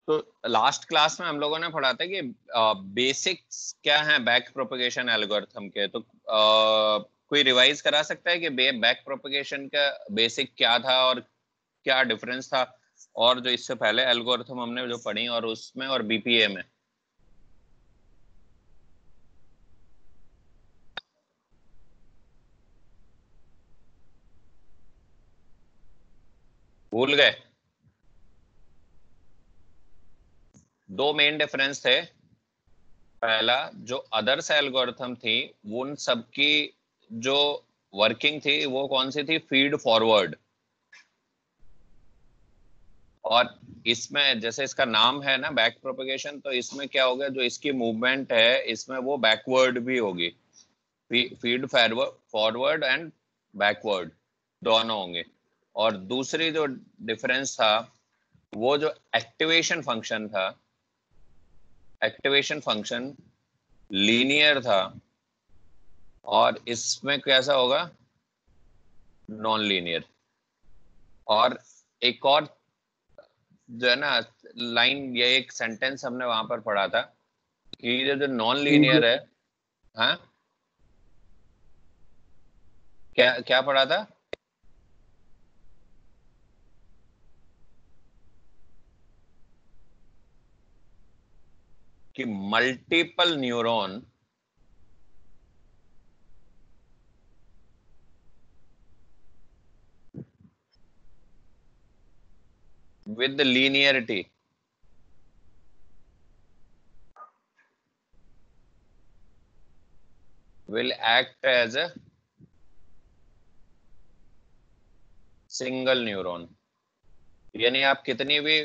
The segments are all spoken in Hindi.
तो लास्ट क्लास में हम लोगों ने पढ़ा था कि बेसिक्स क्या है बैक प्रोपगेशन एल्गोरिथम के। तो कोई रिवाइज करा सकता है कि बैक प्रोपगेशन का बेसिक क्या था और क्या डिफरेंस था, और जो इससे पहले एल्गोरिथम हमने जो पढ़ी और उसमें और बीपीए में? भूल गए? दो मेन डिफरेंस थे। पहला, जो अदर्स एल्गोरिथम थी उन सबकी जो वर्किंग थी वो कौन सी थी? Feed forward. और इसमें जैसे इसका नाम है ना बैक प्रोपगेशन, तो इसमें क्या होगा, जो इसकी मूवमेंट है इसमें वो बैकवर्ड भी होगी। फीड फॉरवर्ड एंड बैकवर्ड दोनों होंगे। और दूसरी जो डिफरेंस था, वो जो एक्टिवेशन फंक्शन था, एक्टिवेशन फंक्शन लीनियर था, और इसमें कैसा होगा? Non linear. और एक और जो है ना लाइन, ये एक सेंटेंस हमने वहां पर पढ़ा था कि जो नॉन लीनियर है, हाँ क्या क्या पढ़ा था? कि multiple neuron with linearity will act as a single neuron। यानी आप कितनी भी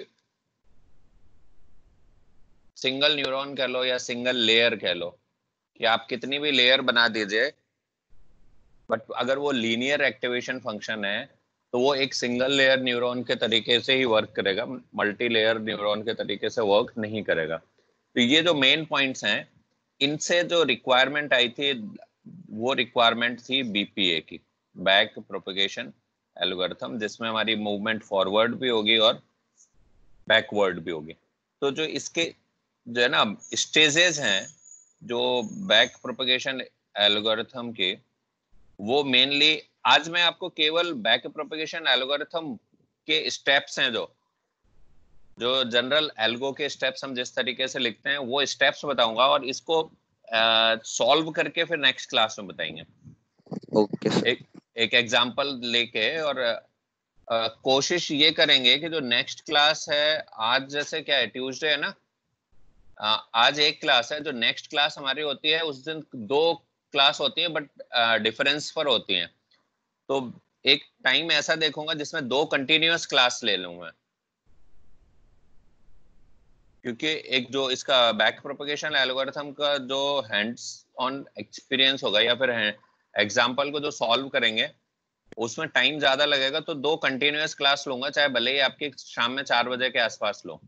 सिंगल न्यूरॉन कह लो या सिंगल लेयर कह लो, कि आप कितनी भी लेयर बना दीजिए, बट अगर वो लीनियर एक्टिवेशन फंक्शन है तो वो एक सिंगल लेयर न्यूरॉन के तरीके से ही वर्क करेगा, मल्टी लेयर न्यूरॉन के तरीके से वर्क नहीं करेगा। तो ये जो मेन पॉइंट्स हैं, इनसे जो रिक्वायरमेंट आई थी वो रिक्वायरमेंट थी बीपीए की, बैक प्रोपगेशन एल्गोरिथम, जिसमें हमारी मूवमेंट फॉरवर्ड भी होगी और बैकवर्ड भी होगी। तो जो इसके जो है ना स्टेजेस हैं जो बैक प्रोपगेशन एल्गोरिथम के, वो मेनली आज मैं आपको केवल बैक प्रोपगेशन एल्गोरिथम के स्टेप्स हैं, जो जो जनरल एल्गो के स्टेप्स हम जिस तरीके से लिखते हैं वो स्टेप्स बताऊंगा, और इसको सॉल्व करके फिर नेक्स्ट क्लास में बताएंगे। Okay sir. एक एग्जांपल लेके, और कोशिश ये करेंगे कि जो नेक्स्ट क्लास है, आज जैसे क्या है, ट्यूसडे है ना, आज एक क्लास है, जो नेक्स्ट क्लास हमारी होती है उस दिन दो क्लास होती है, बट डिफरेंस पर होती हैं। तो एक टाइम ऐसा देखूंगा जिसमें दो कंटिन्यूअस क्लास ले लूंगा, क्योंकि एक जो इसका बैक प्रोपगेशन एल्गोरिथम का जो हैंड्स ऑन एक्सपीरियंस होगा या फिर एग्जांपल को जो सॉल्व करेंगे उसमें टाइम ज्यादा लगेगा, तो दो कंटिन्यूअस क्लास लूंगा, चाहे भले ही आपकी शाम में 4 बजे के आसपास लो।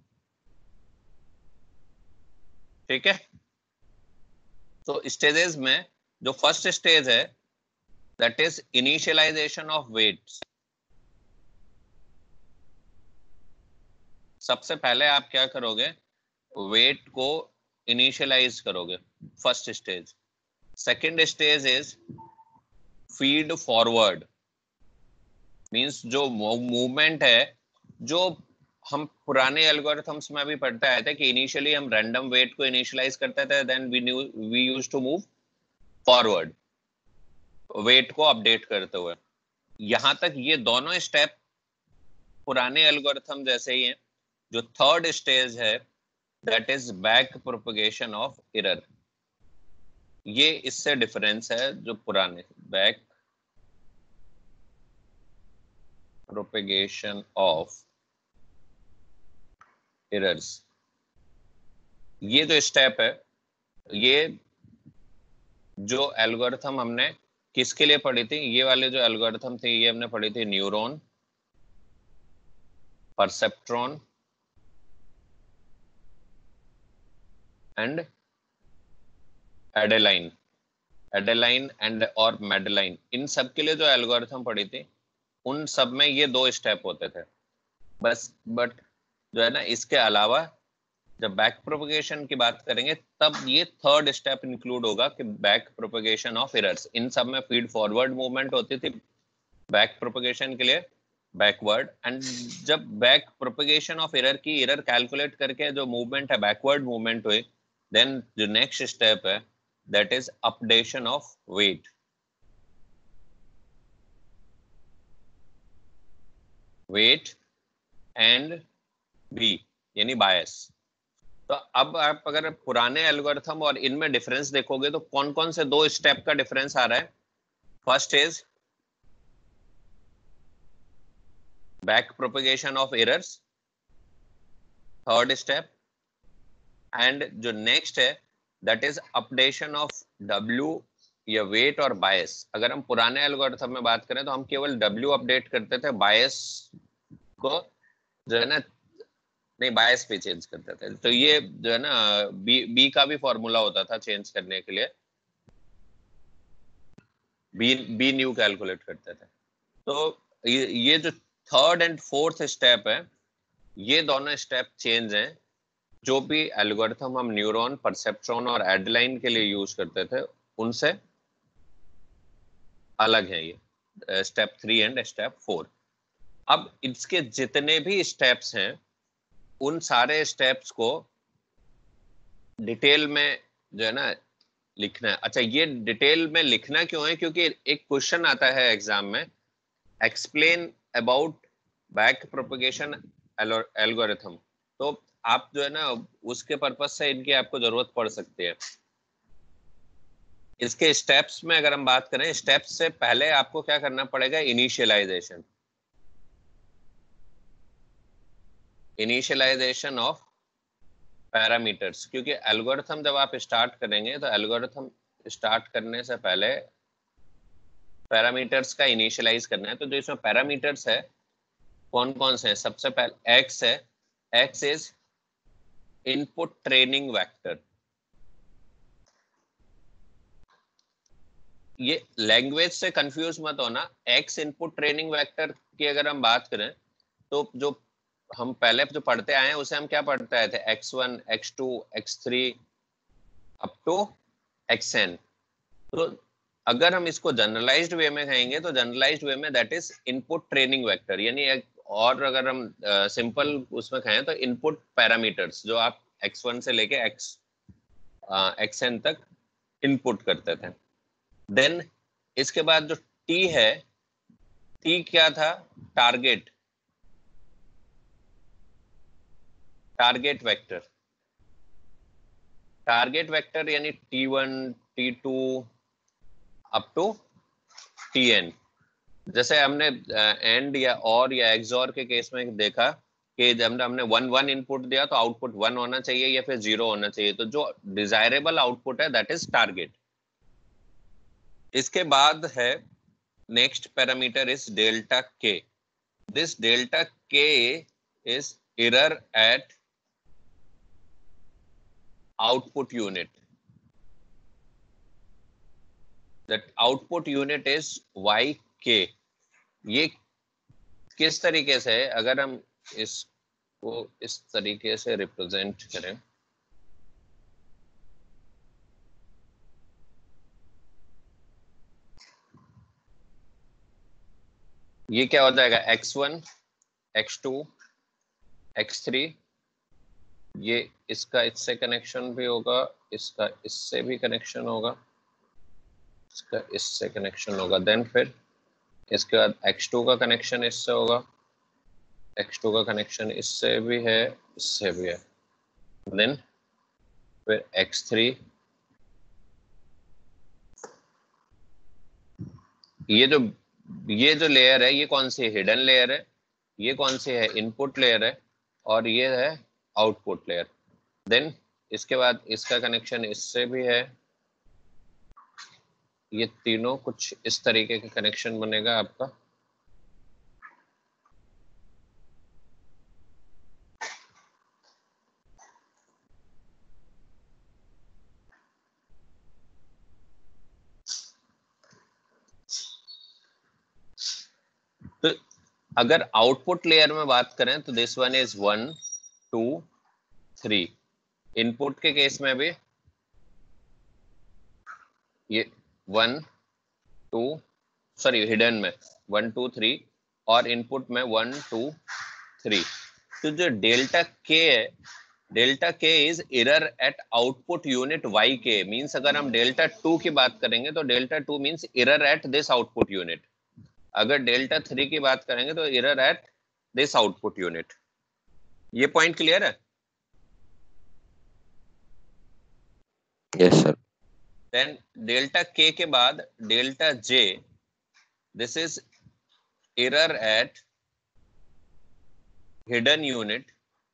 ठीक है? तो स्टेजेस में जो फर्स्ट स्टेज है that is initialization of weights. सबसे पहले आप क्या करोगे? वेट को इनिशियलाइज करोगे, first stage. Second stage is feed forward, means जो मूवमेंट है, जो हम पुराने एल्गोरिथम्स में भी पढ़ते आए थे कि इनिशियली हम रैंडम वेट को इनिशियलाइज करते थे, then we used to move forward weight को अपडेट करते हुए। यहां तक ये दोनों स्टेप पुराने एल्गोरिथम जैसे ही हैं। जो थर्ड स्टेज है that is back propagation of error. ये इससे डिफरेंस है, जो पुराने बैक प्रोपगेशन ऑफ एरर्स, ये जो स्टेप है, ये जो एल्गोरिथम हमने किसके लिए पढ़ी थी, ये वाले जो एल्गोरिथम थे ये हमने पढ़ी थी neuron, perceptron and Adaline, Adaline and और मेडेलाइन। इन सब के लिए जो एल्गोरिथम पढ़ी थी उन सब में ये दो स्टेप होते थे बस। बट जो है ना इसके अलावा जब बैक प्रोपगेशन की बात करेंगे तब ये थर्ड स्टेप इंक्लूड होगा कि बैक प्रोपगेशन ऑफ एरर्स। इन सब में फीड फॉरवर्ड मूवमेंट होती थी बैक प्रोपगेशन के लिए बैकवर्ड, एंड जब बैक प्रोपगेशन ऑफ एरर की एरर कैलकुलेट करके जो मूवमेंट है बैकवर्ड मूवमेंट हुई, देन जो नेक्स्ट स्टेप है that is updation of weight. Weight and B यानी बायस। तो अब आप अगर पुराने एल्गोरिथम और इनमें डिफरेंस देखोगे तो कौन कौन से दो स्टेप का डिफरेंस आ रहा है। First is back propagation of errors, third step, and जो नेक्स्ट है that is updation of W या वेट और बायस। अगर हम पुराने एल्गोरिथम में बात करें तो हम केवल डब्ल्यू अपडेट करते थे, बायस को जो है ना नहीं बायस पे चेंज करते थे। तो ये जो है ना बी का भी फॉर्मूला होता था चेंज करने के लिए, बी न्यू कैलकुलेट करते थे। तो ये जो थर्ड एंड फोर्थ स्टेप है ये दोनों स्टेप चेंज हैं। जो भी एल्गोरिथम हम न्यूरॉन, परसेप्ट्रॉन और एडेलाइन के लिए यूज करते थे उनसे अलग है ये स्टेप 3 एंड स्टेप 4। अब इसके जितने भी स्टेप्स हैं उन सारे स्टेप्स को डिटेल में जो है ना लिखना है। अच्छा, ये डिटेल में लिखना क्यों है? क्योंकि एक क्वेश्चन आता है एग्जाम में, explain about back propagation algorithm. तो आप जो है ना उसके पर्पज से इनकी आपको जरूरत पड़ सकती है। इसके स्टेप्स में अगर हम बात करें, स्टेप्स से पहले आपको क्या करना पड़ेगा? Initialization of parameters. क्योंकि एल्गोरिथम जब आप स्टार्ट करेंगे तो एल्गोरिथम स्टार्ट करने से पहले पैरामीटर्स का इनिशियलाइज करना है। तो जो इसमें पैरामीटर्स है कौन कौन से हैं? सबसे पहले एक्स है, X is input training vector. ये लैंग्वेज से कंफ्यूज मत होना। एक्स इनपुट ट्रेनिंग वेक्टर की अगर हम बात करें तो जो हम पहले जो पढ़ते आए हैं उसे हम क्या पढ़ते आए थे? x1, x2, x3 up to xn। तो अगर हम इसको जनरलाइज्ड वे में कहेंगे तो जनरलाइज्ड वे में that is input training vector, यानी और अगर हम सिंपल उसमें कहें तो इनपुट पैरामीटर्स जो आप x1 से लेके xn तक इनपुट करते थे। देन इसके बाद जो t है, t क्या था? Target vector. टारगेट वेक्टर यानी t1, t2 up to tn। जैसे हमने एंड या और या एक्सऑर के केस में देखा कि जब हमने 1 इनपुट दिया तो आउटपुट 1 होना चाहिए या फिर 0 होना चाहिए। तो जो डिजायरेबल आउटपुट है दैट इज टारगेट। इसके बाद है next parameter is delta K. This delta K is error at output unit. That output unit is yk। ये किस तरीके से, अगर हम इसको इस तरीके से रिप्रेजेंट करें, ये क्या हो जाएगा? x1, x2, x3। ये इसका इससे कनेक्शन भी होगा, इसका इससे भी कनेक्शन होगा, इसका इससे कनेक्शन होगा। देन फिर इसके बाद x2 का कनेक्शन इससे होगा, x2 का कनेक्शन इससे भी है, इससे भी है। देन फिर x3। ये जो लेयर है ये कौन सी? हिडन लेयर है। ये कौन सी है? इनपुट लेयर है। और ये है आउटपुट लेयर। देन इसके बाद इसका कनेक्शन इससे भी है। ये तीनों कुछ इस तरीके का कनेक्शन बनेगा आपका। तो अगर आउटपुट लेयर में बात करें तो दिस वन इज 1, 2, 3। इनपुट के केस में भी ये 1 2 सॉरी हिडन में 1 2 3 और इनपुट में 1 2 3। तो जो डेल्टा के है, delta K is error at output unit Y K. Means अगर हम डेल्टा 2 की बात करेंगे तो delta 2 means error at this output unit. अगर डेल्टा 3 की बात करेंगे तो error at this output unit. ये पॉइंट क्लियर है? Yes sir. Then delta K के बाद delta J, this is error at hidden unit,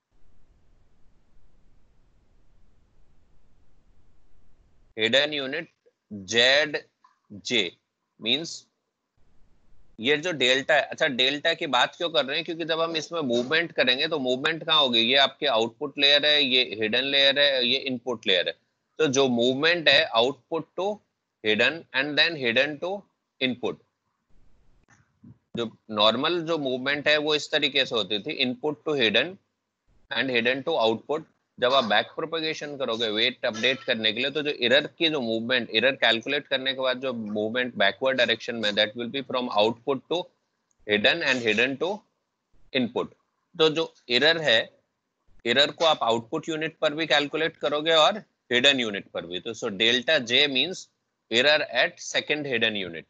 hidden unit Z J. Means ये जो डेल्टा है, अच्छा डेल्टा की बात क्यों कर रहे हैं, क्योंकि जब हम इसमें मूवमेंट करेंगे तो मूवमेंट कहाँ होगी, ये आपके आउटपुट लेयर है, ये हिडन लेयर है, ये इनपुट लेयर है। तो जो मूवमेंट है output to hidden and then hidden to input, जो नॉर्मल जो मूवमेंट है वो इस तरीके से होती थी, input to hidden and hidden to output. जब आप बैक प्रोपगेशन करोगे वेट अपडेट करने के लिए, तो जो एरर की जो मूवमेंट, एरर कैलकुलेट करने के बाद जो मूवमेंट बैकवर्ड डायरेक्शन में, that will be from output to hidden and hidden to input. तो जो एरर है, एरर को आप आउटपुट यूनिट पर भी कैलकुलेट करोगे और हिडन यूनिट पर भी। तो so delta J means error at second hidden unit.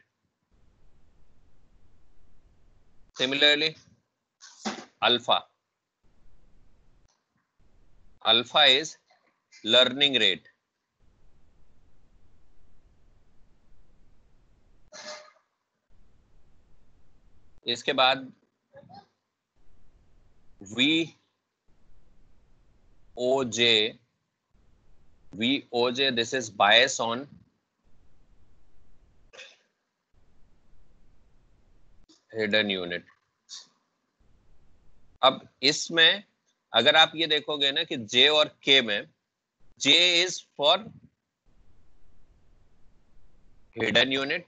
Similarly alpha, alpha is learning rate. इसके बाद VOJ, this is bias on hidden unit। अब इसमें अगर आप ये देखोगे ना कि J और K में, J is for hidden unit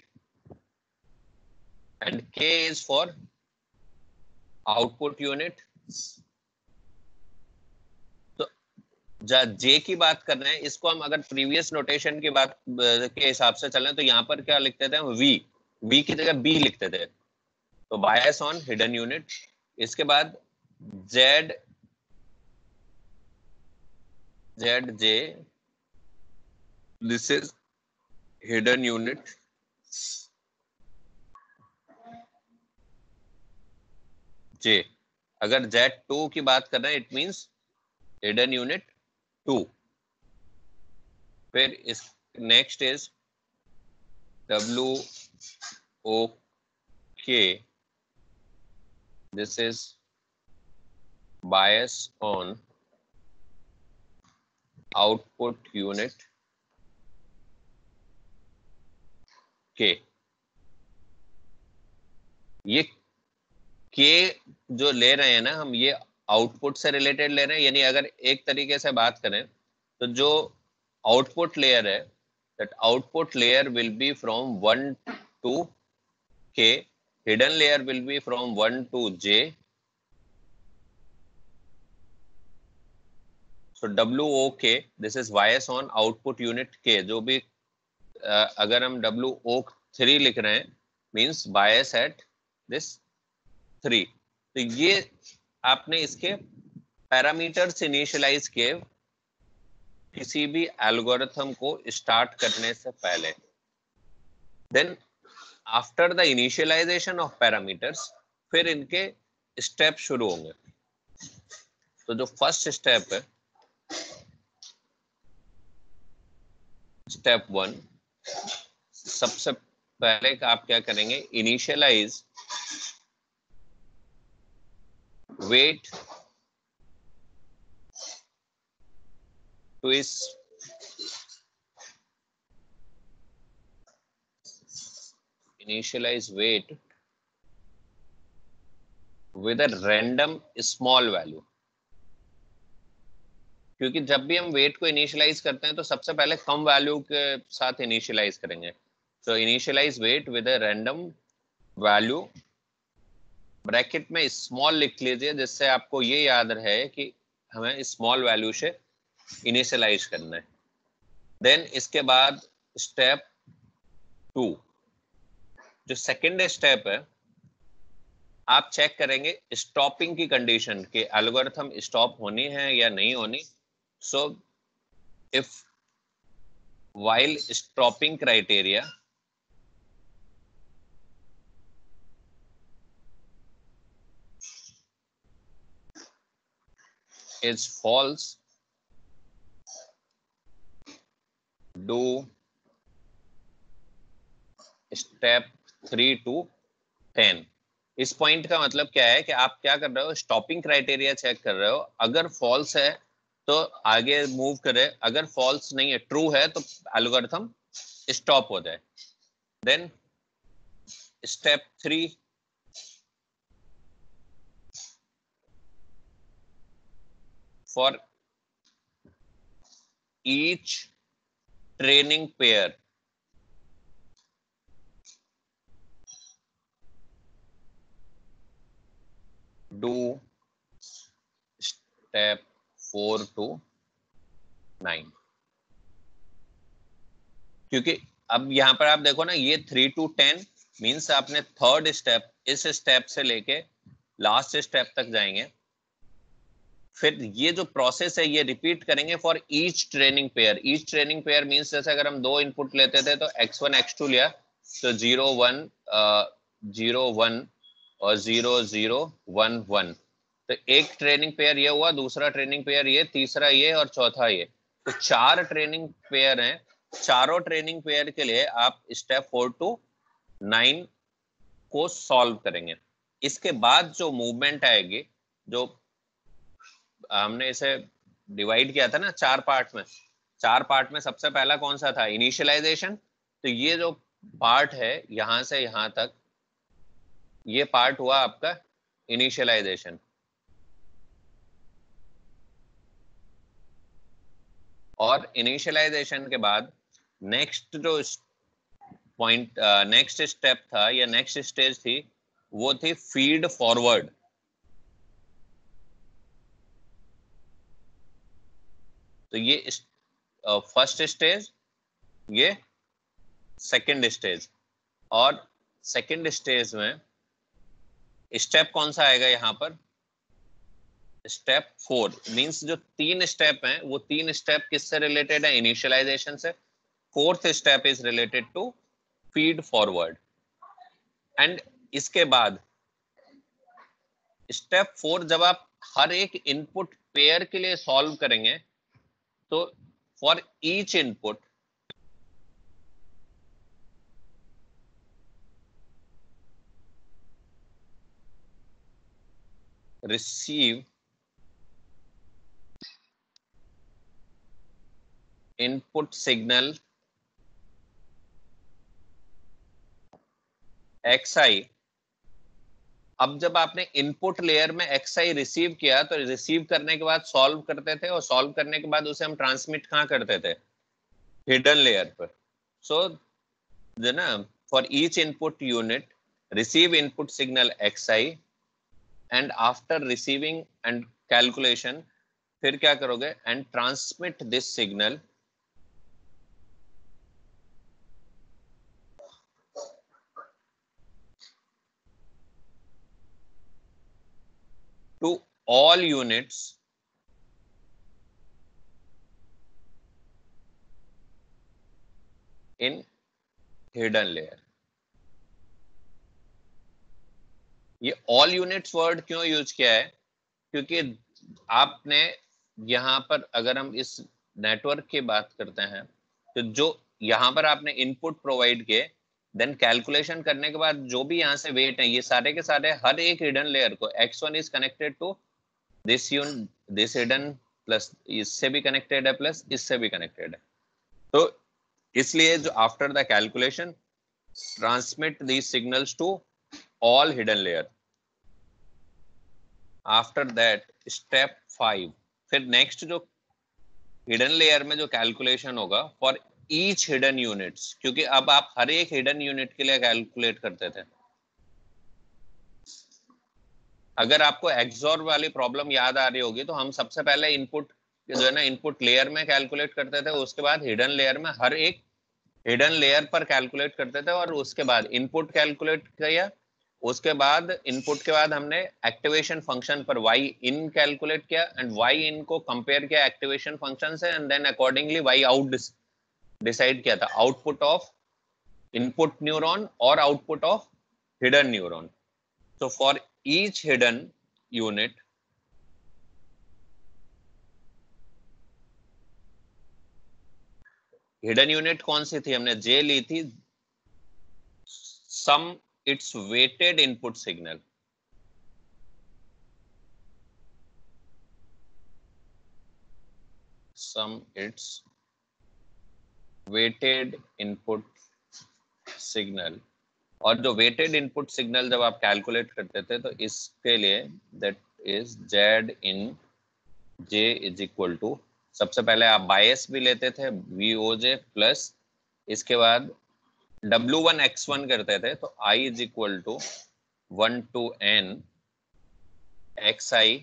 and K is for output unit। तो J की बात कर रहे हैं, इसको हम अगर प्रीवियस नोटेशन की बात के हिसाब से चलें तो यहाँ पर क्या लिखते थे हम, V की जगह B लिखते थे। तो बायस ऑन हिडन यूनिट। इसके बाद ZJ, this is hidden unit. J, अगर Z2 की बात कर रहे हैं, इट मींस हिडन यूनिट 2। फिर इस next is WOK, this is bias on output unit K। ये K जो ले रहे हैं ना हम, ये आउटपुट से रिलेटेड ले रहे हैं। यानी अगर एक तरीके से बात करें तो जो आउटपुट लेयर है, that output layer will be from 1 to K, hidden layer will be from 1 to J। So WOK, this is bias on output unit K। जो भी अगर हम WO3 लिख रहे हैं, मीन्स bias at this 3। तो ये आपने इसके पैरामीटर्स इनिशियलाइज किए किसी भी एल्गोरिथम को स्टार्ट करने से पहले। Then after the initialization of parameters, फिर इनके स्टेप शुरू होंगे। तो जो फर्स्ट स्टेप है, स्टेप 1, सबसे पहले आप क्या करेंगे, initialize weight to is initialize weight with a random small value। क्योंकि जब भी हम वेट को इनिशियलाइज करते हैं तो सबसे पहले कम वैल्यू के साथ इनिशियलाइज करेंगे। तो initialize weight with a random value, bracket में स्मॉल लिख लीजिए, जिससे आपको ये याद रहे कि हमें स्मॉल वैल्यू से इनिशियलाइज करना है। देन इसके बाद स्टेप 2, जो सेकेंड स्टेप है, आप चेक करेंगे स्टॉपिंग की कंडीशन के एल्गोरिथम स्टॉप होनी है या नहीं होनी। So if while stopping criteria is false, do step 3 to 10। इस पॉइंट का मतलब क्या है कि आप क्या कर रहे हो, स्टॉपिंग क्राइटेरिया चेक कर रहे हो। अगर फॉल्स है तो आगे मूव करे, अगर फॉल्स नहीं है, ट्रू है, तो एल्गोरिथम स्टॉप हो जाए। Then step 3, for each training pair do step 4 to 9। क्योंकि अब यहां पर आप देखो ना, ये 3 to 10 मीन्स आपने थर्ड स्टेप, इस स्टेप से लेके लास्ट स्टेप तक जाएंगे। फिर ये जो प्रोसेस है ये रिपीट करेंगे for each training pair. Each training pair means जैसे अगर हम 2 इनपुट लेते थे तो x1 x2 लिया, तो 0 1 0 1 और 0 0 1 1, तो एक ट्रेनिंग पेयर ये हुआ, दूसरा ट्रेनिंग पेयर ये, तीसरा ये और चौथा ये। तो 4 ट्रेनिंग पेयर हैं। चारों ट्रेनिंग पेयर के लिए आप स्टेप 4 to 9 को सॉल्व करेंगे। इसके बाद जो मूवमेंट आएगी, जो हमने इसे डिवाइड किया था ना 4 पार्ट में, 4 पार्ट में सबसे पहला कौन सा था, इनिशियलाइजेशन। तो ये जो पार्ट है यहां से यहां तक, ये पार्ट हुआ आपका इनिशियलाइजेशन। और इनिशियलाइजेशन के बाद नेक्स्ट जो पॉइंट, नेक्स्ट स्टेप था या नेक्स्ट स्टेज थी, वो थी फीड फॉरवर्ड। तो ये फर्स्ट स्टेज, ये सेकंड स्टेज। और सेकंड स्टेज में स्टेप कौन सा आएगा यहाँ पर, स्टेप 4। मींस जो 3 स्टेप हैं वो 3 स्टेप किससे रिलेटेड है, इनिशियलाइजेशन से। Fourth step is related to feed forward. And इसके बाद स्टेप 4, जब आप हर एक इनपुट पेयर के लिए सॉल्व करेंगे, तो for each input receive input signal xi। अब जब आपने इनपुट लेयर में xi रिसीव किया, तो रिसीव करने के बाद सॉल्व करते थे, और सॉल्व करने के बाद उसे हम ट्रांसमिट कहाँ करते थे, हिडन लेयर पर। सो जो ना, for each input unit receive input signal xi, and after receiving and calculation फिर क्या करोगे, and transmit this signal to all units in hidden layer. ये ऑल यूनिट्स वर्ड क्यों यूज किया है, क्योंकि आपने यहाँ पर, अगर हम इस नेटवर्क की बात करते हैं, तो जो यहाँ पर आपने इनपुट प्रोवाइड किए, देन कैलकुलेशन करने के बाद जो भी यहाँ से वेट है, ये सारे के सारे हर एक हिडन लेयर को, x1 is connected to this hidden, plus इससे भी कनेक्टेड है, प्लस इससे भी कनेक्टेड है। तो इसलिए जो after the calculation transmit these signals to all hidden layer। after that step 5, फिर नेक्स्ट जो हिडन लेयर में जो कैलकुलेशन होगा फॉर ईच हिडन यूनिट्स, क्योंकि अब आप हर एक हिडन यूनिट के लिए कैलकुलेट करते थे। अगर आपको एक्सॉर वाली प्रॉब्लम याद आ रही होगी, तो हम सबसे पहले इनपुट जो है ना इनपुट लेयर में कैलकुलेट करते थे, उसके बाद हिडन लेयर में हर एक हिडन लेयर पर कैलकुलेट करते थे, और उसके बाद इनपुट कैलकुलेट किया, उसके बाद इनपुट के बाद हमने एक्टिवेशन फंक्शन पर y in कैलकुलेट किया एंड y in को कंपेयर किया एक्टिवेशन फंक्शन से, and then accordingly y out decide किया था आउटपुट ऑफ इनपुट न्यूरॉन और output of hidden neuron. So for each hidden unit, hidden unit कौन सी थी, हमने J ली थी, sum its weighted input signal. Sum its weighted input signal. और जो वेटेड इनपुट सिग्नल जब आप कैलकुलेट करते थे तो इसके लिए that is Z in J is equal to, सबसे पहले आप बायस भी लेते थे VOJ प्लस इसके बाद W1 X1 करते थे, तो I is equal to 1 to N XI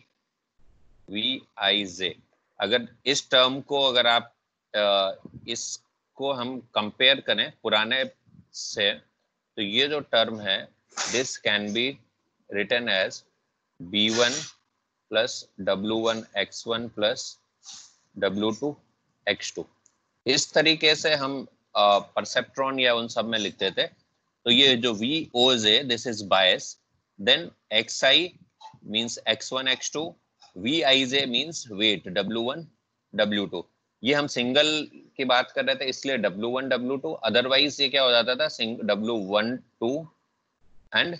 VIJ. अगर इस टर्म को अगर आप इसको हम कंपेयर करें पुराने से, तो ये जो टर्म है this can be written as B1 plus W1 X1 plus W2 X2. इस तरीके से हम परसेप्ट्रॉन या उन सब में लिखते थे. तो ये जो VOJ this is bias, then XI means X1 X2, VIJ means weight W1 W2. ये हम सिंगल की बात कर रहे थे इसलिए W1 W2, अदरवाइज ये क्या हो जाता था W12 एंड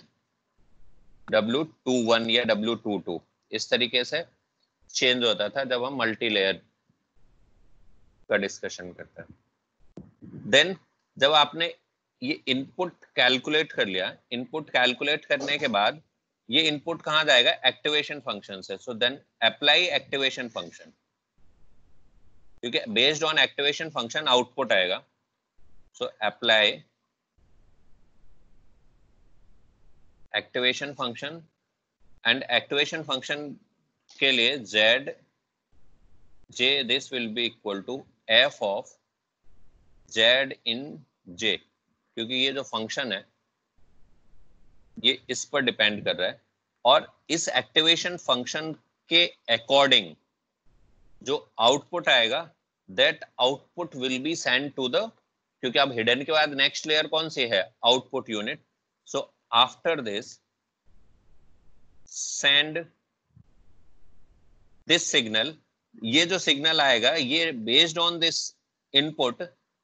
W21 या W22, इस तरीके से चेंज होता था जब हम मल्टी लेयर का डिस्कशन करते हैं. देन जब आपने ये इनपुट कैलकुलेट कर लिया, इनपुट कैलकुलेट करने के बाद ये इनपुट कहाँ जाएगा, एक्टिवेशन फंक्शन से. So then apply activation function, क्योंकि based on activation function output आएगा. So apply activation function, and activation function के लिए J this will be equal to f of Z in J, क्योंकि ये जो फंक्शन है ये इस पर डिपेंड कर रहा है, और इस एक्टिवेशन फंक्शन के अकॉर्डिंग जो आउटपुट आएगा that output will be send to the, क्योंकि अब हिडन के बाद नेक्स्ट लेयर कौन सी है, output unit. So after this send this signal, ये जो सिग्नल आएगा ये बेस्ड ऑन दिस इनपुट,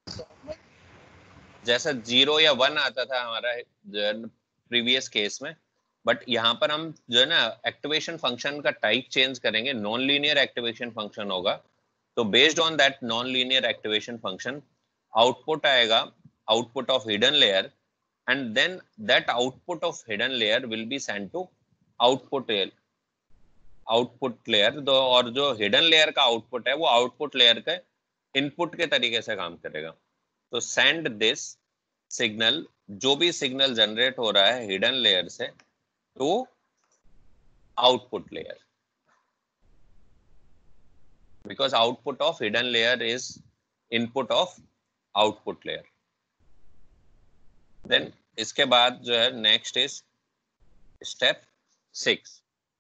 जैसा 0 या 1 आता था हमारा प्रीवियस केस में, बट यहाँ पर हम जो है ना एक्टिवेशन फंक्शन का टाइप चेंज करेंगे, नॉन लीनियर एक्टिवेशन फंक्शन होगा. तो based on that non linear activation function output आएगा, output of hidden layer, and then that output of hidden layer will be send to output layer. और जो हिडन लेयर का आउटपुट है वो आउटपुट लेयर के इनपुट के तरीके से काम करेगा. तो सेंड दिस सिग्नल, जो भी सिग्नल जनरेट हो रहा है हिडन लेयर से, to output layer, because output of hidden layer is input of output layer. Then इसके बाद जो है नेक्स्ट इज स्टेप 6.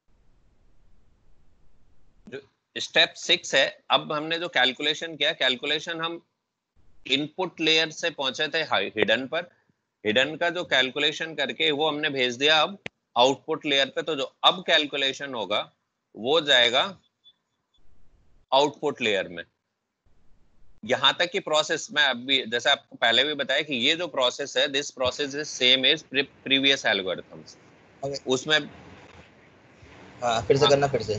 जो स्टेप 6 है, अब हमने जो कैलकुलेशन किया, कैलकुलेशन हम इनपुट लेयर से पहुंचे थे हिडन पर, हिडन का जो कैलकुलेशन करके वो हमने भेज दिया अब आउटपुट लेयर पे. तो जो अब कैलकुलेशन होगा वो जाएगा आउटपुट लेयर में. यहां तक की प्रोसेस में अभी जैसे आपको पहले भी बताया कि ये जो प्रोसेस है this process is same as previous algorithms. उसमें फिर से करना, फिर से.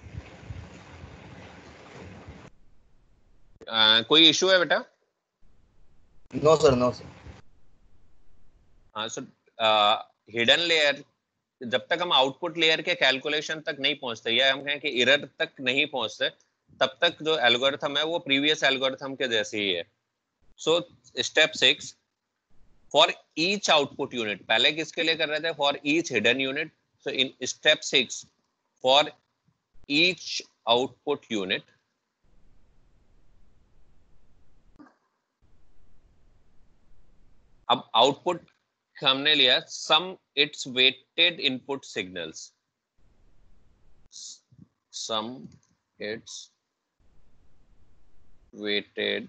कोई इशू है बेटा? No sir, no sir. हाँ, सो हिडन लेयर, जब तक हम आउटपुट लेयर के कैलकुलेशन तक नहीं पहुंचते या हम कहें कि एरर तक नहीं पहुंचते, तब तक जो एल्गोरिथम है वो प्रीवियस एल्गोरिथम के जैसे ही है. So step 6 for each output unit, पहले किसके लिए कर रहे थे, for each hidden unit. So in step 6 for each output unit अब आउटपुट हमने लिया sum its weighted input signals, sum its weighted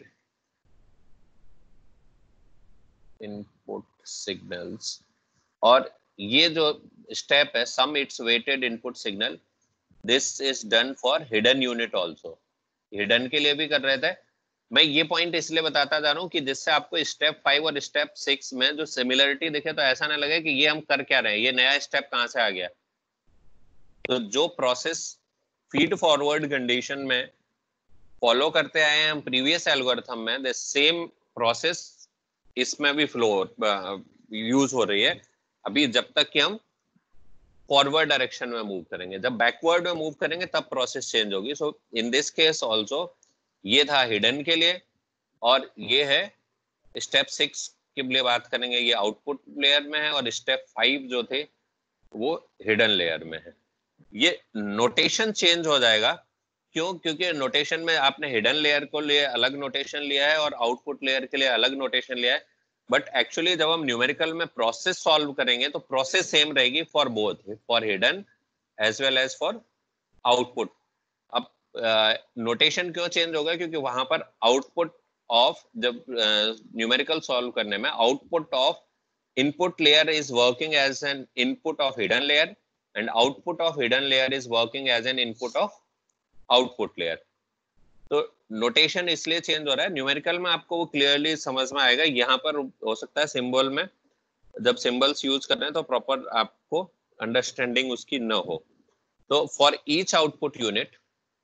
input signals, और ये जो स्टेप है sum its weighted input signal, this is done for hidden unit also. Hidden के लिए भी कर रहे थे। मैं ये पॉइंट इसलिए बताता जा रहा हूँ कि जिससे आपको स्टेप 5 और स्टेप 6 में जो सिमिलरिटी दिखे तो ऐसा ना लगे कि ये हम कर क्या रहे हैं, ये नया स्टेप कहाँ से आ गया। तो जो प्रोसेस फीड फॉरवर्ड कंडीशन में फॉलो करते आए हैं हम प्रीवियस एल्गोरिथम में, द सेम प्रोसेस इसमें भी फ्लो यूज हो रही है अभी, जब तक कि हम फॉरवर्ड डायरेक्शन में मूव करेंगे। जब बैकवर्ड में मूव करेंगे तब प्रोसेस चेंज होगी। So in this case also ये था हिडन के लिए, और ये है स्टेप 6 के लिए बात करेंगे, ये आउटपुट लेयर में है, और स्टेप 5 जो थे वो हिडन लेयर में है। ये नोटेशन चेंज हो जाएगा, क्यों? क्योंकि नोटेशन में आपने हिडन लेयर को लिए अलग नोटेशन लिया है और आउटपुट लेयर के लिए अलग नोटेशन लिया है, बट एक्चुअली जब हम न्यूमेरिकल में प्रोसेस सॉल्व करेंगे तो प्रोसेस सेम रहेगी for both, for hidden as well as for output. अब नोटेशन क्यों चेंज होगा? क्योंकि वहां पर आउटपुट ऑफ, जब न्यूमेरिकल सॉल्व करने में output of input layer is working as an input of hidden layer, and output of hidden layer is working as an input of output layer. तो नोटेशन इसलिए चेंज हो रहा है। न्यूमेरिकल में आपको वो क्लियरली समझ में आएगा, यहाँ पर हो सकता है सिंबल में जब सिंबल्स यूज कर रहे हैं तो प्रॉपर आपको अंडरस्टैंडिंग उसकी न हो। तो for each output unit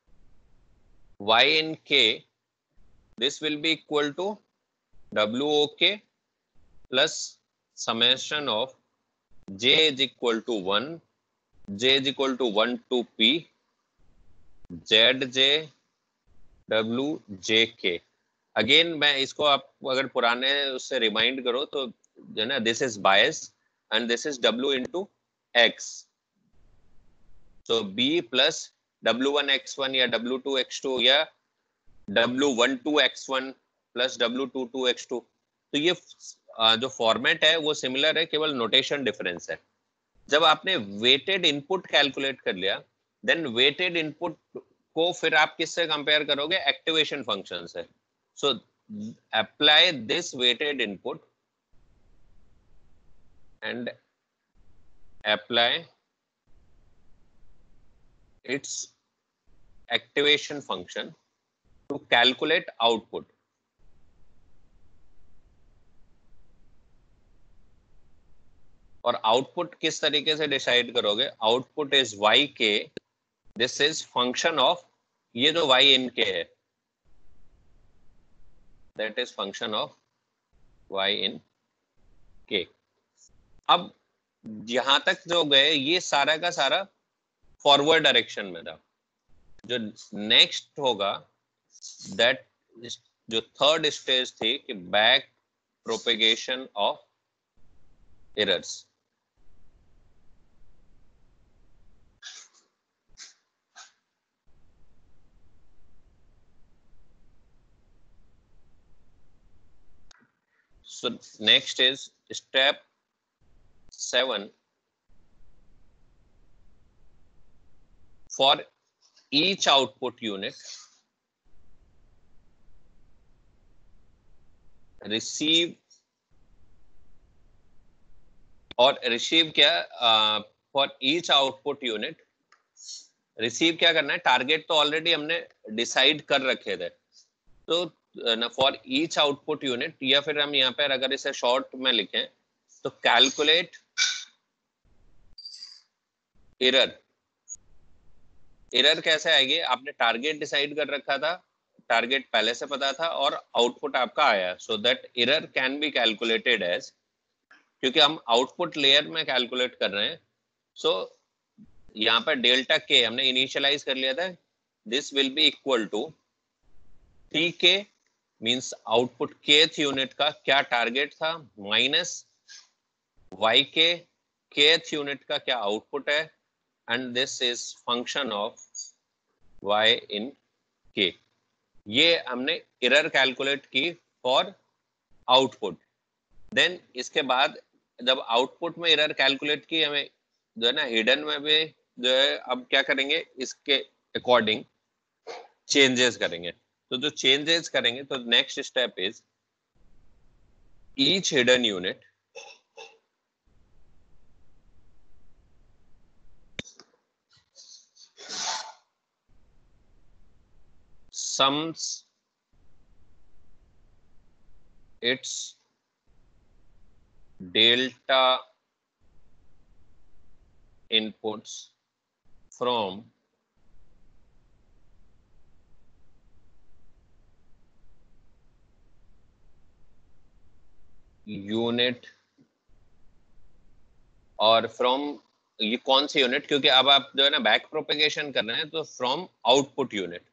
y in k, this will be equal to wok plus summation of j is equal to 1, j is equal to 1 to p, zj wjk। Again मैं इसको आप अगर पुराने उससे रिमाइंड करो तो जो ना, this is bias and this is w into x, so b plus w1x1 या w2x2 या w12x1 plus w22x2। तो ये जो फॉर्मेट है वो सिमिलर है, केवल नोटेशन डिफरेंस है। जब आपने वेटेड इनपुट कैलकुलेट कर लिया, देन वेटेड इनपुट को फिर आप किससे कंपेयर करोगे? एक्टिवेशन फंक्शन से। So apply this weighted input and apply its activation function to calculate output। और आउटपुट किस तरीके से डिसाइड करोगे? Output is yk, this is function of ये जो y in k है, that is function of y in k। अब यहां तक जो गए ये सारा का सारा फॉरवर्ड डायरेक्शन में था। जो नेक्स्ट होगा दैट जो थर्ड स्टेज थी कि back propagation of errors. So next is step 7 for each output unit receive और रिसीव क्या for each output unit receive क्या करना है? टारगेट तो ऑलरेडी हमने डिसाइड कर रखे थे, तो फॉर ईच आउटपुट यूनिट, या फिर हम यहाँ पर अगर इसे शॉर्ट में लिखें तो कैलकुलेट एरर। एरर कैसे आएगी? आपने टारगेट डिसाइड कर रखा था, टारगेट पहले से पता था और आउटपुट आपका आया, so that error can be calculated as, क्योंकि हम आउटपुट लेयर में कैलकुलेट कर रहे हैं। सो यहाँ पर डेल्टा के हमने इनिशियलाइज कर लिया था, this will be equal to T K, means output kth unit का क्या टारगेट था, minus Y K kth unit का क्या आउटपुट है, and this is function of y in k। ये हमने एरर कैलकुलेट की फॉर आउटपुट। देन इसके बाद जब आउटपुट में एरर कैलकुलेट की, हमें जो है ना हिडन में भी जो है अब क्या करेंगे, इसके अकॉर्डिंग चेंजेस करेंगे। तो जो चेंजेस करेंगे तो next step is each hidden unit sums its delta inputs from unit और फ्रॉम, ये कौन सी यूनिट, क्योंकि अब आप जो है ना बैक प्रोपेगेशन कर रहे हैं, तो फ्रॉम आउटपुट यूनिट।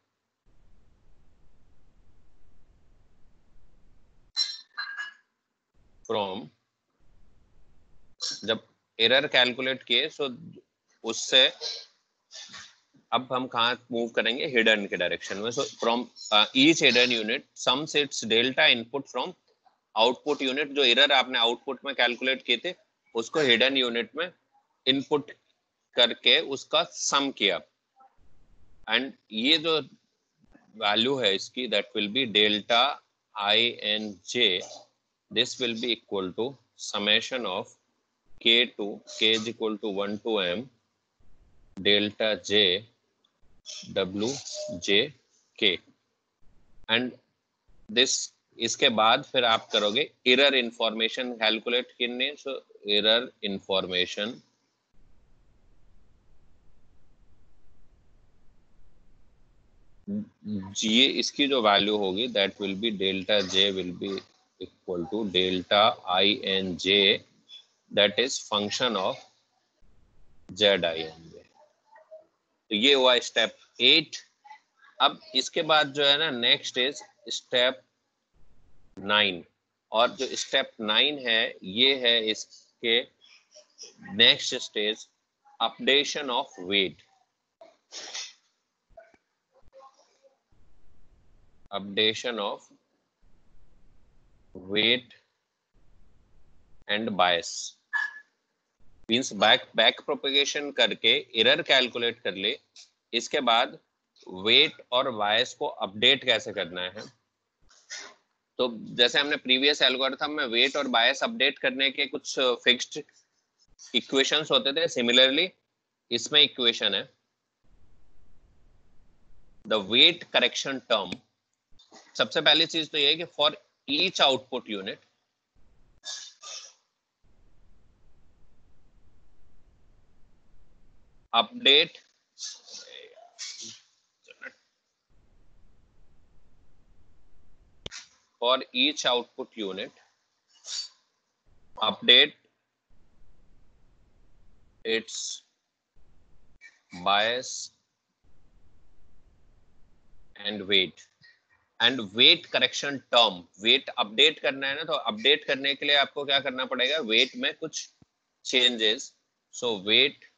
फ्रॉम, जब एरर कैलकुलेट किए सो उससे अब हम कहाँ मूव करेंगे, हिडन के डायरेक्शन में। So from each hidden unit sums its delta input from output unit. जो एरर आपने आउटपुट में कैलकुलेट किए थे उसको हिडन यूनिट में इनपुट करके उसका सम किया, एंड ये जो वैल्यू है इसकी, that will be delta I N J, this will be equal to summation of k to k is equal to 1 to m delta j w j k, and this, इसके बाद फिर आप करोगे एरर इंफॉर्मेशन कैलकुलेट करने। सो एरर इंफॉर्मेशन ये इसकी जो वैल्यू होगी that will be delta J will be equal to delta I N J, that is function of Z I N J. तो ये हुआ स्टेप 8। अब इसके बाद जो है ना नेक्स्ट इज स्टेप 9, और जो स्टेप 9 है ये है इसके next stage, updation of weight. Updation of weight and bias means back propagation करके एरर कैलकुलेट कर ले, इसके बाद वेट और बायस को अपडेट कैसे करना है। तो जैसे हमने प्रीवियस एल्गोरिथम में वेट और बायस अपडेट करने के कुछ फिक्स्ड इक्वेशंस होते थे, सिमिलरली इसमें इक्वेशन है द वेट करेक्शन टर्म। सबसे पहली चीज तो ये है कि for each output unit update for each output unit update its bias and weight and weight correction term। weight update करना है ना, तो अपडेट करने के लिए आपको क्या करना पड़ेगा, weight में कुछ changes। so weight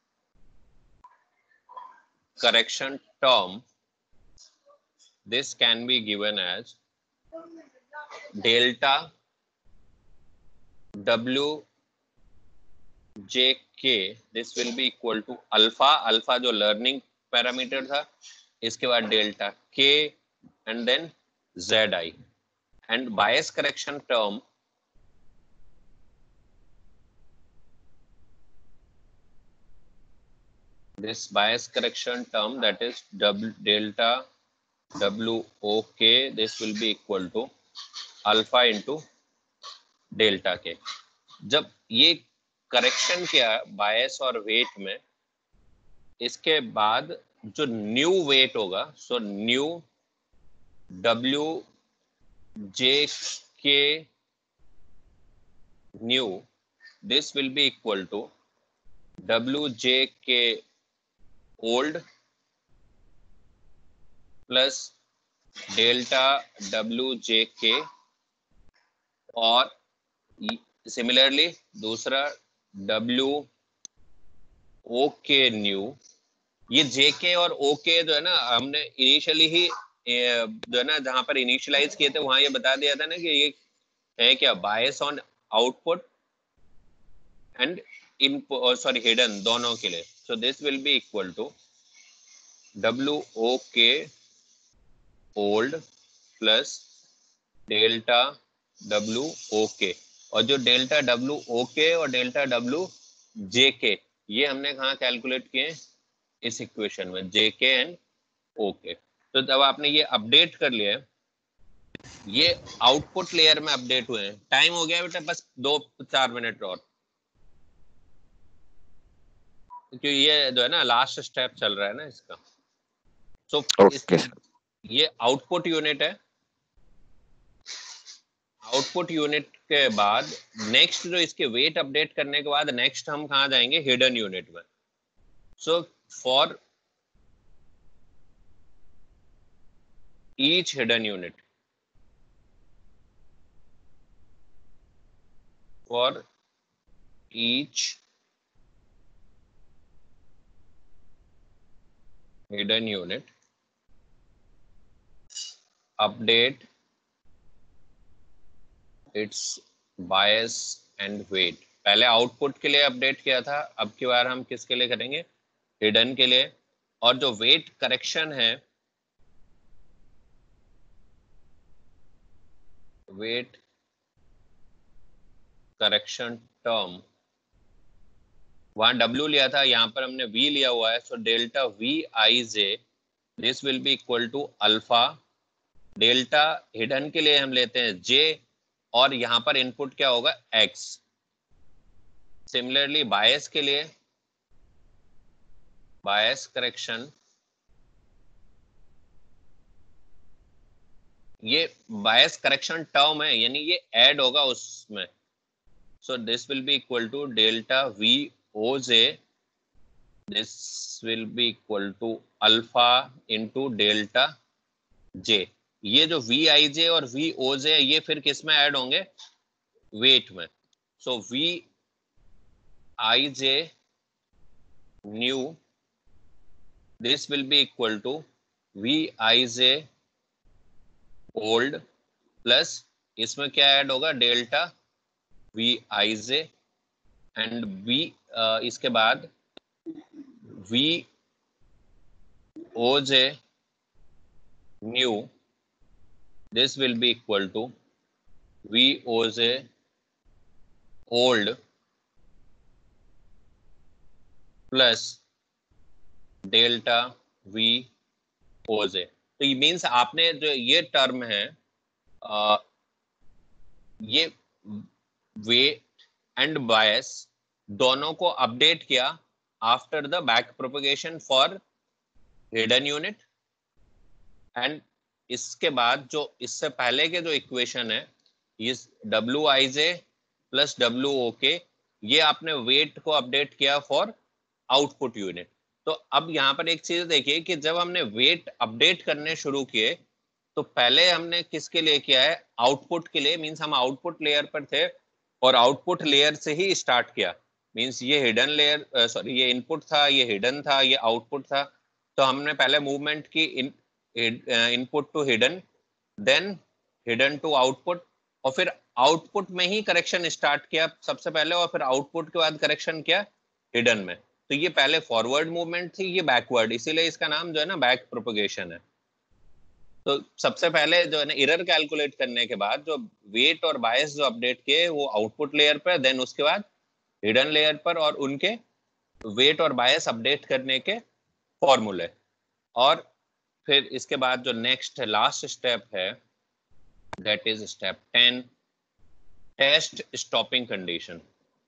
correction term, this can be given as delta w jk, this will be equal to alpha, alpha जो लर्निंग पैरामीटर था, इसके बाद delta k and then zi, and bias correction term this bias correction term, that is delta wok, this will be equal to alpha into delta K. जब ये करेक्शन किया बायस और वेट में, इसके बाद जो न्यू वेट होगा, so new W J K new, this will be equal to W J K old plus delta W J K, और सिमिलरली दूसरा डब्ल्यू ओ के न्यू। ये जे के और ओ के जो है ना, हमने इनिशियली ही जो है ना जहां पर इनिशियलाइज किए थे वहां ये बता दिया था ना कि ये है क्या, bias on output and input, sorry hidden, दोनों के लिए. So this will be equal to WOK old plus delta WOK. और जो डेल्टा WOK और डेल्टा WJK ये हमने कहाँ कैलकुलेट किए? इस इक्वेशन में, JK एंड OK. तो जब आपने ये अपडेट कर लिया, ये आउटपुट लेयर में अपडेट हुए हैं. टाइम हो गया बेटा, बस 2-4 मिनट और, क्योंकि ये जो है ना लास्ट स्टेप चल रहा है ना इसका. So okay sir. ये आउटपुट यूनिट है. आउटपुट यूनिट के बाद नेक्स्ट जो इसके वेट अपडेट करने के बाद नेक्स्ट हम कहाँ जाएंगे? हिडन यूनिट में. So for each hidden unit, for each hidden unit update its bias and weight. पहले आउटपुट के लिए अपडेट किया था, अब की बार हम किसके लिए करेंगे? हिडन के लिए. और जो वेट करेक्शन है, वेट करेक्शन टर्म, वहां W लिया था, यहाँ पर हमने V लिया हुआ है. So delta VIJ this will be equal to alpha. Delta hidden के लिए हम लेते हैं J, और यहाँ पर इनपुट क्या होगा? X. सिमिलरली बायस के लिए, बायस करेक्शन, ये बायस करेक्शन टर्म है, यानी ये ऐड होगा उसमें. So this will be equal to delta VOJ, this will be equal to alpha into delta J. ये जो VIJ और VOJ है ये फिर किस में ऐड होंगे? वेट में. So VIJ new this will be equal to VIJ old plus इसमें क्या ऐड होगा? डेल्टा VIJ एंड V, इसके बाद VOJ new this will be equal to VOJ old plus delta VOJ. तो ये मीन्स आपने जो ये टर्म है, ये वेट एंड बायस दोनों को अपडेट किया after the back propagation for hidden unit. And इसके बाद जो इससे पहले के जो इक्वेशन है, इस WIJ प्लस WOK, ये आपने वेट को अपडेट किया फॉर आउटपुट यूनिट. तो अब यहाँ पर एक चीज देखिए कि जब हमने वेट अपडेट करने शुरू किए तो पहले हमने किसके लिए किया है? आउटपुट के लिए. मीन्स हम आउटपुट लेयर पर थे और आउटपुट लेयर से ही स्टार्ट किया. मीन्स ये हिडन लेयर, सॉरी ये इनपुट था, ये हिडन था, ये आउटपुट था. तो हमने पहले मूवमेंट की input to hidden, then hidden to output, और फिर आउटपुट में ही करेक्शन स्टार्ट किया सबसे पहले, और फिर आउटपुट के बाद करेक्शन किया हिडन में. तो ये पहले फॉरवर्ड मूवमेंट थी, ये बैकवर्ड, इसीलिए इसका नाम जो है ना बैक प्रोपगेशन है. तो सबसे पहले जो है ना एरर कैलकुलेट करने के बाद जो वेट और बायस जो अपडेट किए वो आउटपुट लेयर पर, देन उसके बाद हिडन लेयर पर, और उनके वेट और बायस अपडेट करने के फॉर्मूले. और फिर इसके बाद जो नेक्स्ट लास्ट स्टेप है, that is step 10, test stopping condition.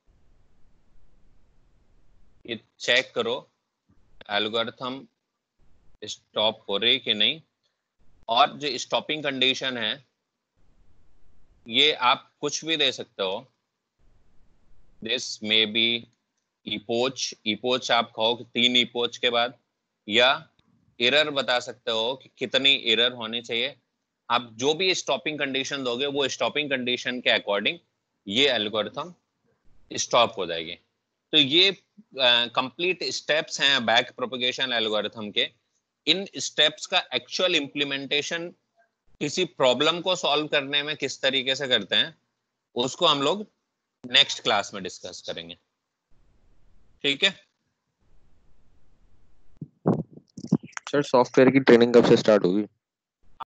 ये चेक करो एल्गोरिथम स्टॉप हो रही कि नहीं. और जो स्टॉपिंग कंडीशन है ये आप कुछ भी दे सकते हो. दिस मे बी इपोच आप कहो कि 3 इपोच के बाद, या एरर बता सकते हो कि कितनी एरर होनी चाहिए. आप जो भी स्टॉपिंग कंडीशन दोगे वो स्टॉपिंग कंडीशन के अकॉर्डिंग ये एल्गोरिथम स्टॉप हो जाएगी. तो ये कंप्लीट स्टेप्स हैं बैक प्रोपगेशन एल्गोरिथम के. इन स्टेप्स का एक्चुअल इम्प्लीमेंटेशन किसी प्रॉब्लम को सॉल्व करने में किस तरीके से करते हैं उसको हम लोग नेक्स्ट क्लास में डिस्कस करेंगे, ठीक है। सर सॉफ्टवेयर की ट्रेनिंग कब से स्टार्ट होगी?